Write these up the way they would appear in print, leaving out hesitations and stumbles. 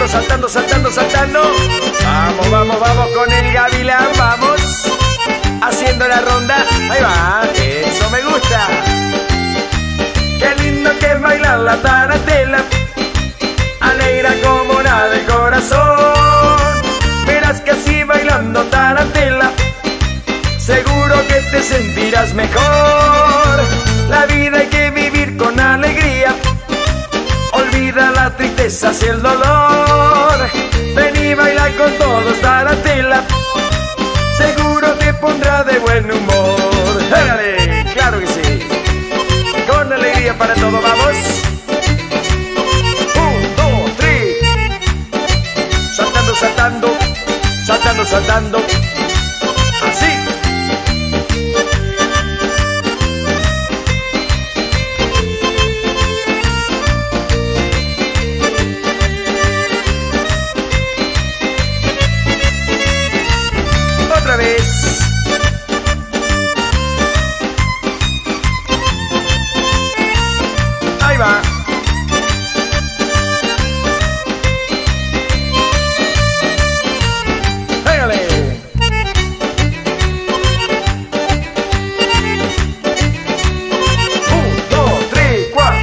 saltando, saltando, saltando. Vamos, vamos, vamos con el gavilán, vamos. Haciendo la ronda, ahí va, eso me gusta. Qué lindo que es bailar la tarantela, alegra como nada el corazón. Verás que así bailando tarantela, seguro que te sentirás mejor. La vida hay que vivir con alegría, olvida la tristeza y el dolor. Ven y baila con todos tarantela, seguro te pondrá de buen humor. ¡Égale! ¡Claro que sí! Con alegría para todos, vamos. 1, 2, 3. Saltando, saltando, saltando, saltando. Así. Otra vez. Ahí va. Pégale. 1, 2, 3, 4.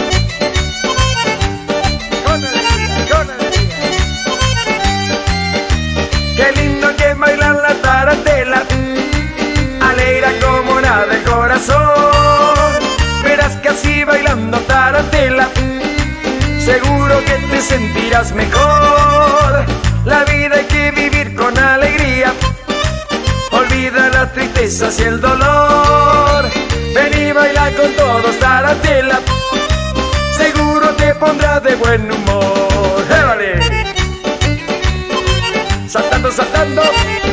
Con alegría, con alegría. Qué lindo que es bailar la tarantela, alegra como nada el corazón. Verás que así bailando tarantela, seguro que te sentirás mejor. La vida hay que vivir con alegría, olvida las tristezas y el dolor. Ven y baila con todos tarantela, seguro te pondrá de buen humor. ¡Ébale! Saltando, saltando.